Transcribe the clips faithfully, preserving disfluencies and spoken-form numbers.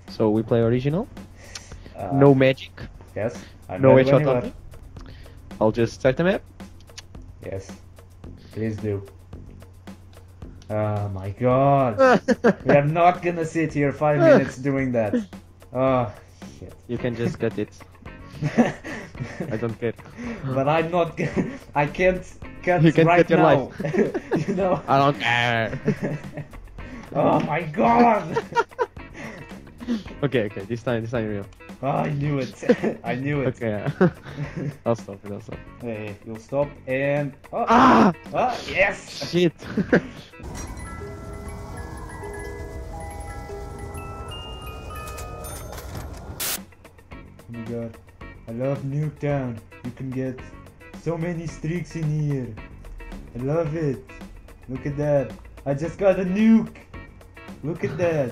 So we play original. Uh, No magic. Yes. I'm No ready when headshot you on are. me. I'll just start the map. Yes. Please do. Oh my god. We are not gonna sit here five minutes doing that. Oh, shit. You can just cut it. I don't care. But I'm not gonna. I can't cut You can right cut your now. life. You know? I don't care. Oh my god. Okay, okay. This time, this time real. Oh, I knew it. I knew it. Okay. I'll stop it. I'll stop. Hey, you'll stop and. Oh, Ah! oh yes! Shit. Oh my god. I love Nuketown. You can get so many streaks in here. I love it. Look at that. I just got a nuke. Look at that.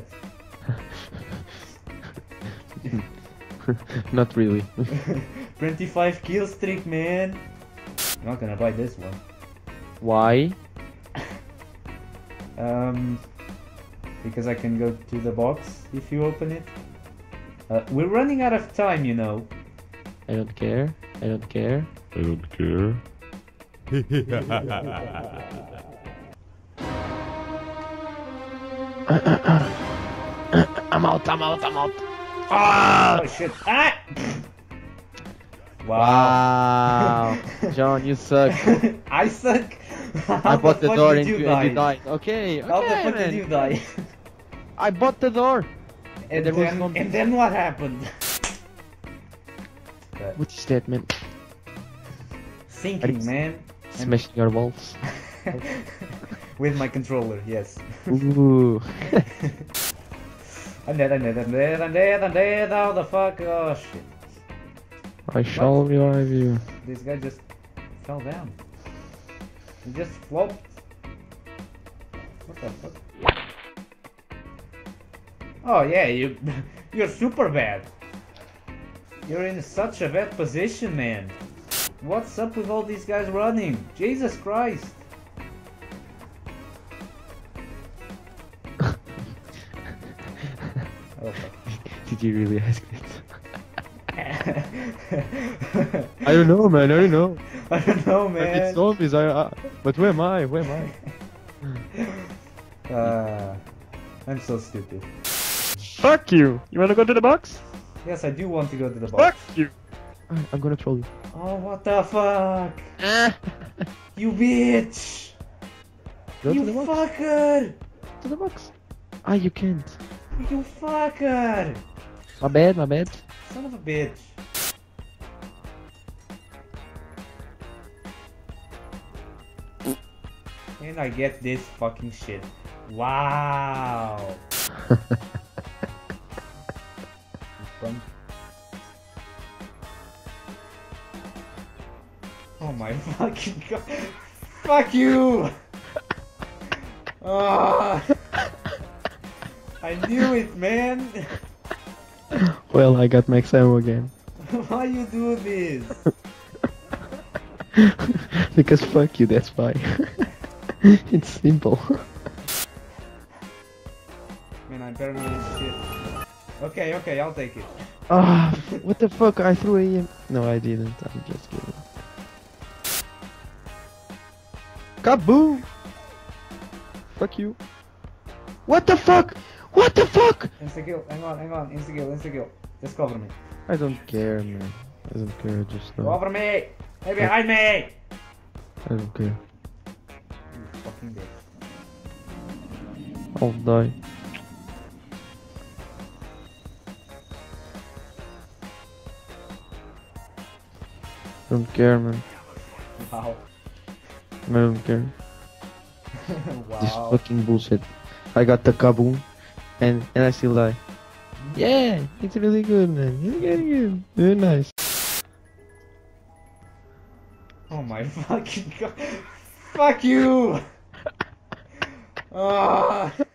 Not really. twenty-five kill streak, man. I'm not gonna buy this one. Why? Um, because I can go to the box if you open it. Uh, we're running out of time, you know. I don't care. I don't care. I don't care. I'm out, I'm out, I'm out. Ah! Oh shit! Ah! Wow. John, you suck. I suck. How I bought the, fuck door did and you, die? and you died. Okay, okay, How the fuck man. did you die? I bought the door. And, there was then, one- and then what happened? What is that, man? Thinking, man. Smashing your walls. With my controller, yes. Ooh. I'm dead, I'm dead, I'm dead, I'm dead, I'm dead, how the fuck? Oh shit. I shall revive you. This guy just fell down. He just flopped. What the fuck? Oh yeah, you you're super bad. You're in such a bad position, man. What's up with all these guys running? Jesus Christ. Oh, fuck. Did you really ask it? I don't know, man. I don't know. I don't know, If man. it's zombies, I, I. But where am I? Where am I? Uh, I'm so stupid. Fuck you! You wanna go to the box? Yes, I do want to go to the box. Fuck you! I'm gonna troll you. Oh, what the fuck? You bitch! Go You to the box. fucker! To the box. Ah, you can't. You fucker! My bad, my bad. Son of a bitch. And I get this fucking shit. Wow! Fun. Oh my fucking god! Fuck you! Ah! I knew it, man! Well, I got max ammo again. Why you do this? Because fuck you, that's why. It's simple. Man, I'm paranoid as shit. Okay, okay, I'll take it. Ah, what the fuck? I threw a E M. No, I didn't. I'm just kidding. Kaboom! Fuck you. What the fuck? What the fuck? Insta kill, hang on, hang on, insta kill, insta kill. Just cover me. I don't care, man. I don't care. I just know. Cover me! Hey, behind me! I don't care. You fucking bitch. I'll die. Don't care, man. Wow. I don't care. This Wow. fucking bullshit. I got the kaboom, and and I still die. Yeah, it's really good, man. It's really good. Very nice. Oh my fucking god. Fuck you! Ah.